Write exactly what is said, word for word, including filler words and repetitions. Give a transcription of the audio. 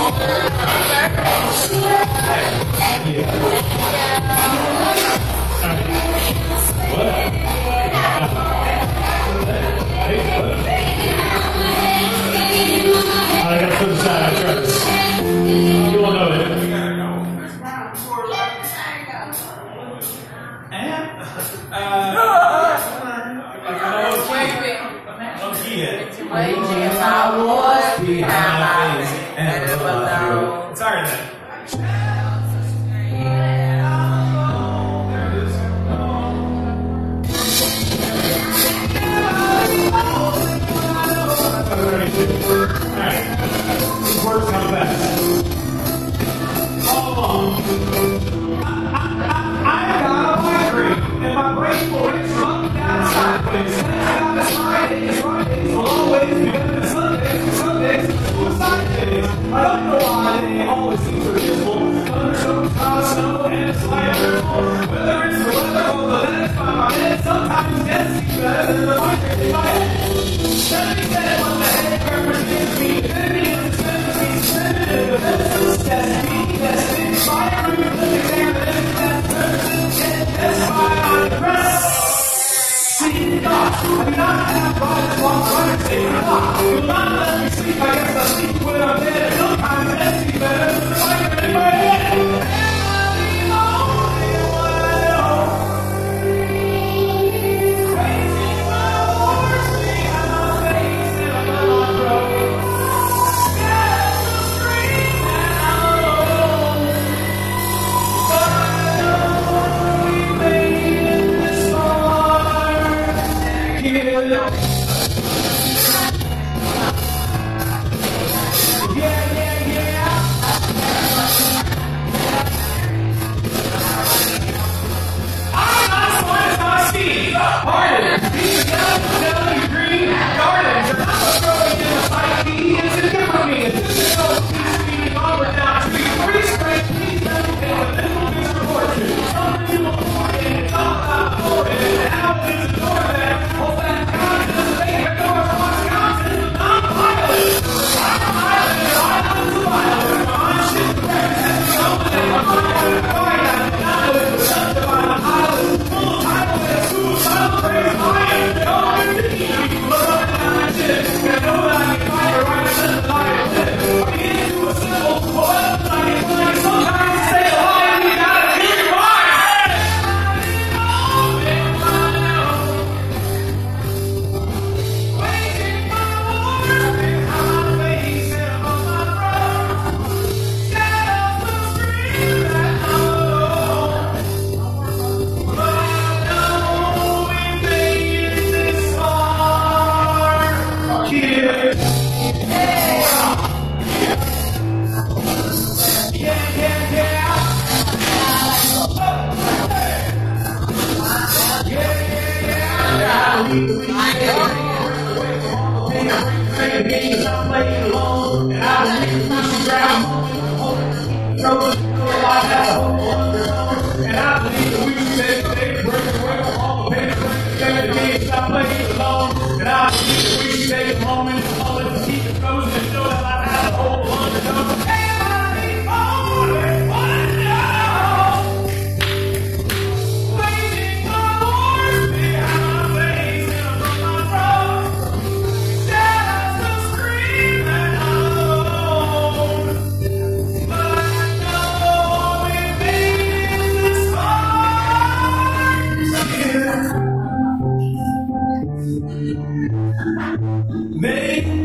I gotta put this out. I tried this. You all know it. And, uh, Wait, wait. oh, yeah. Waiting my voice behind my face and it alone. It's alright then. Alright. These words come fast. All along. I got a migraine, and my brain board is run down sideways. And it's Fridays, Fridays, will always be better than Sundays, Sundays, suicide days. I don't know why they always seem so dismal. Thunderstorms, clouds, snow, and it's like a whether it's the weather or the letters by my head, sometimes yes, seems better than the migraine in my head. Let me say what the head represents me. Living in the century, spending in the best destiny, destined by a root of the examine, that's perfect, that's why I'm depressed. See, God, I do not have bodies while I'm saying God. You'll not let me sleep, I guess I sleep when I'm dead. Sometimes that's even better than the migraine in my head. Make